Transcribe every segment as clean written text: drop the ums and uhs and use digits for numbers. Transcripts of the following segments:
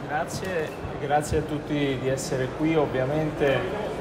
Grazie a tutti di essere qui. Ovviamente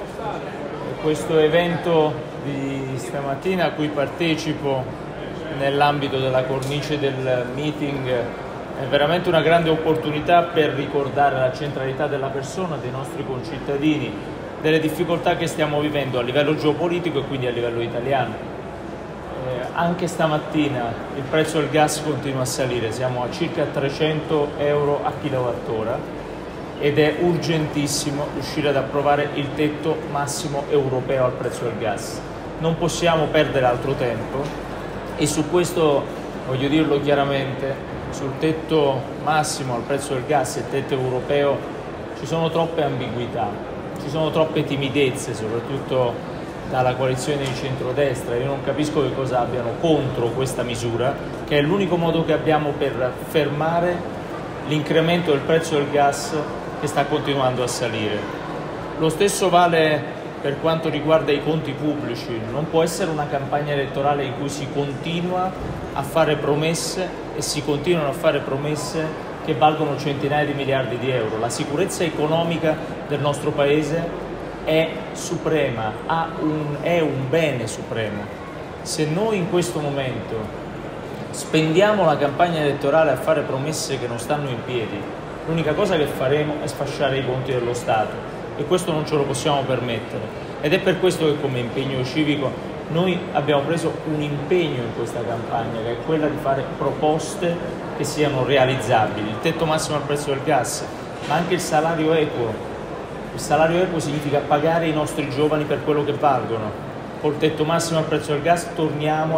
questo evento di stamattina a cui partecipo nell'ambito della cornice del meeting è veramente una grande opportunità per ricordare la centralità della persona, dei nostri concittadini, delle difficoltà che stiamo vivendo a livello geopolitico e quindi a livello italiano. Anche stamattina il prezzo del gas continua a salire, siamo a circa 300 euro a kilowattora ed è urgentissimo riuscire ad approvare il tetto massimo europeo al prezzo del gas. Non possiamo perdere altro tempo e su questo voglio dirlo chiaramente, sul tetto massimo al prezzo del gas e tetto europeo ci sono troppe ambiguità, ci sono troppe timidezze, soprattutto dalla coalizione di centrodestra. Io non capisco che cosa abbiano contro questa misura, che è l'unico modo che abbiamo per fermare l'incremento del prezzo del gas che sta continuando a salire. Lo stesso vale per quanto riguarda i conti pubblici. Non può essere una campagna elettorale in cui si continua a fare promesse e si continuano a fare promesse che valgono centinaia di miliardi di euro. La sicurezza economica del nostro Paese è suprema, è un bene supremo. Se noi in questo momento spendiamo la campagna elettorale a fare promesse che non stanno in piedi, l'unica cosa che faremo è sfasciare i conti dello Stato e questo non ce lo possiamo permettere. Ed è per questo che come impegno civico noi abbiamo preso un impegno in questa campagna, che è quella di fare proposte che siano realizzabili. Il tetto massimo al prezzo del gas, ma anche il salario equo. Il salario equo significa pagare i nostri giovani per quello che valgono. Col tetto massimo al prezzo del gas torniamo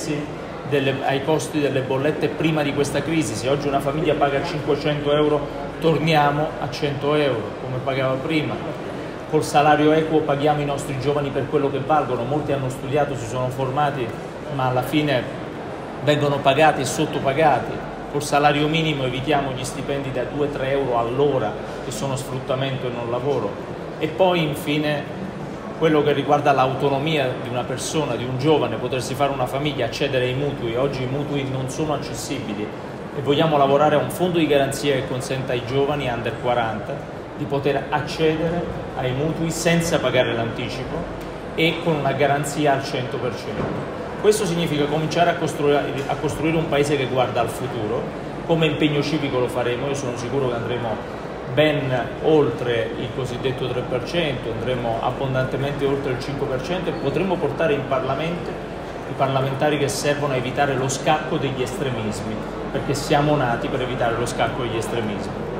ai costi delle bollette prima di questa crisi. Se oggi una famiglia paga 500 euro, torniamo a 100 euro, come pagava prima. Col salario equo paghiamo i nostri giovani per quello che valgono. Molti hanno studiato, si sono formati, ma alla fine vengono pagati e sottopagati. Col salario minimo evitiamo gli stipendi da 2-3 euro all'ora, che sono sfruttamento e non lavoro. E poi infine quello che riguarda l'autonomia di una persona, di un giovane, potersi fare una famiglia, accedere ai mutui. Oggi i mutui non sono accessibili e vogliamo lavorare a un fondo di garanzia che consenta ai giovani under 40 di poter accedere ai mutui senza pagare l'anticipo e con una garanzia al 100%. Questo significa cominciare a costruire un paese che guarda al futuro. Come impegno civico lo faremo, io sono sicuro che andremo ben oltre il cosiddetto 3%, andremo abbondantemente oltre il 5% e potremo portare in Parlamento i parlamentari che servono a evitare lo scacco degli estremismi, perché siamo nati per evitare lo scacco degli estremismi.